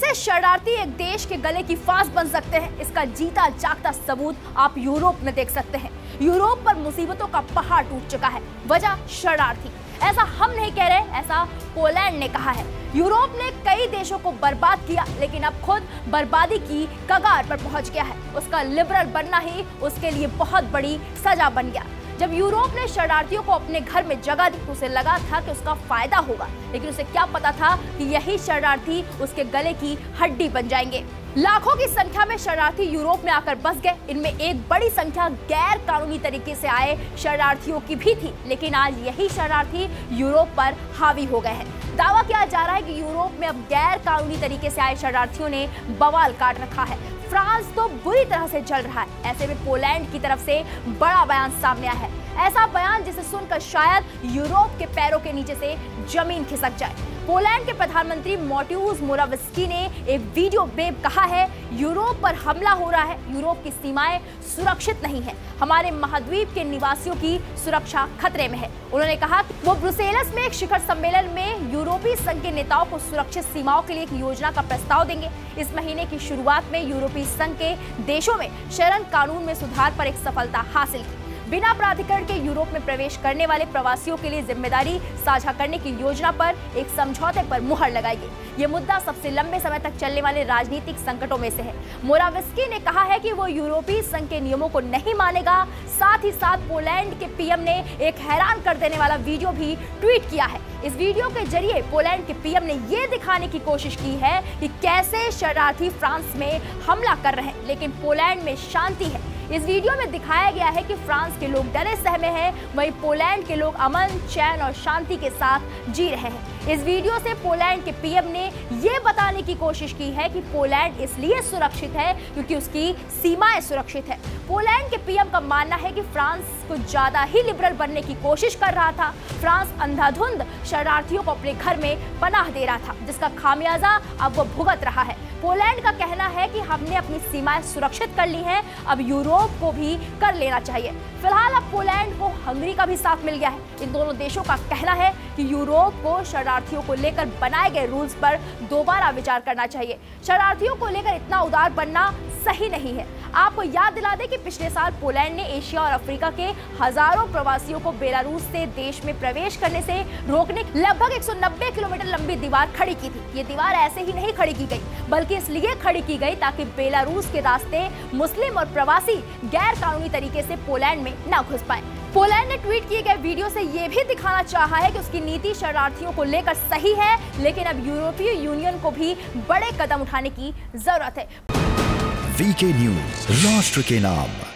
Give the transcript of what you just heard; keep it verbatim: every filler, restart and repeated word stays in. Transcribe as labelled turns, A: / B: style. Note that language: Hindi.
A: कैसे शरणार्थी एक देश के गले की फांस बन सकते हैं, इसका जीता जागता सबूत आप यूरोप में देख सकते हैं। यूरोप पर मुसीबतों का पहाड़ टूट चुका है, वजह शरणार्थी। ऐसा हम नहीं कह रहे, ऐसा पोलैंड ने कहा है। यूरोप ने कई देशों को बर्बाद किया, लेकिन अब खुद बर्बादी की कगार पर पहुंच गया है। उसका लिबरल बनना ही उसके लिए बहुत बड़ी सजा बन गया। जब यूरोप ने शरणार्थियों को अपने घर में जगह दी तो उसे लगा था कि उसका फायदा होगा, लेकिन उसे क्या पता था कि यही शरणार्थी उसके गले की हड्डी बन जाएंगे। लाखों की संख्या में शरणार्थी यूरोप में आकर बस गए। इनमें एक बड़ी संख्या गैर कानूनी तरीके से आए शरणार्थियों की भी थी, लेकिन आज यही शरणार्थी यूरोप पर हावी हो गए हैं। दावा किया जा रहा है कि यूरोप में अब गैर कानूनी तरीके से आए शरणार्थियों ने बवाल काट रखा है। फ्रांस तो बुरी तरह से जल रहा है। ऐसे में पोलैंड की तरफ से बड़ा बयान सामने आया है। ऐसा बयान जिसे सुनकर शायद यूरोप के पैरों के नीचे से जमीन खिसक जाए। पोलैंड के प्रधानमंत्री मॉट्यूज मोराविस्की ने एक वीडियो में कहा है, यूरोप पर हमला हो रहा है, यूरोप की सीमाएं सुरक्षित नहीं है, हमारे महाद्वीप के निवासियों की सुरक्षा खतरे में है। उन्होंने कहा कि वो ब्रुसेल्स में एक शिखर सम्मेलन में यूरोपीय संघ के नेताओं को सुरक्षित सीमाओं के लिए एक योजना का प्रस्ताव देंगे। इस महीने की शुरुआत में यूरोपीय संघ के देशों में शरण कानून में सुधार पर एक सफलता हासिल की। बिना प्राधिकरण के यूरोप में प्रवेश करने वाले प्रवासियों के लिए जिम्मेदारी साझा करने की योजना पर एक समझौते पर मुहर लगाई गई। ये मुद्दा सबसे लंबे समय तक चलने वाले राजनीतिक संकटों में से है। मोराविस्की ने कहा है कि वो यूरोपीय संघ के नियमों को नहीं मानेगा। साथ ही साथ पोलैंड के पीएम ने एक हैरान कर देने वाला वीडियो भी ट्वीट किया है। इस वीडियो के जरिए पोलैंड के पीएम ने ये दिखाने की कोशिश की है कि कैसे शरणार्थी फ्रांस में हमला कर रहे हैं, लेकिन पोलैंड में शांति है। इस वीडियो में दिखाया गया है कि फ्रांस के लोग डरे सहमे हैं, वहीं पोलैंड के लोग अमन, चैन और शांति के साथ जी रहे हैं। इस वीडियो से पोलैंड के पीएम ने यह बताने की कोशिश की है कि पोलैंड इसलिए सुरक्षित है क्योंकि उसकी सीमाएं सुरक्षित है। पोलैंड के पीएम का मानना है कि फ्रांस कुछ ज्यादा ही लिबरल बनने की कोशिश कर रहा था। फ्रांस अंधाधुंध शरणार्थियों को अपने घर में पनाह दे रहा था, जिसका खामियाजा अब वो भुगत रहा है। पोलैंड का कहना है कि हमने अपनी सीमाएं सुरक्षित कर ली हैं, अब यूरोप को भी कर लेना चाहिए। फिलहाल अब पोलैंड को हंगरी का भी साथ मिल गया है। इन दोनों देशों का कहना है कि यूरोप को शरणार्थियों को लेकर बनाए गए रूल्स पर दोबारा विचार करना चाहिए। शरणार्थियों को लेकर इतना उदार बनना सही नहीं है। आपको याद दिला दें कि पिछले साल पोलैंड ने एशिया और अफ्रीका के हजारों प्रवासियों को बेलारूस से देश में प्रवेश करने से रोकने लगभग एक सौ नब्बे किलोमीटर लंबी दीवार खड़ी की थी। ये दीवार ऐसे ही नहीं खड़ी की गई, बल्कि इसलिए खड़ी की गई ताकि बेलारूस के रास्ते मुस्लिम और प्रवासी गैर कानूनी तरीके से पोलैंड में न घुस पाए। पोलैंड ने ट्वीट किए गए वीडियो से ये भी दिखाना चाहा है कि उसकी नीति शरणार्थियों को लेकर सही है, लेकिन अब यूरोपीय यूनियन को भी बड़े कदम उठाने की जरूरत है।
B: वीके न्यूज, राष्ट्र के नाम।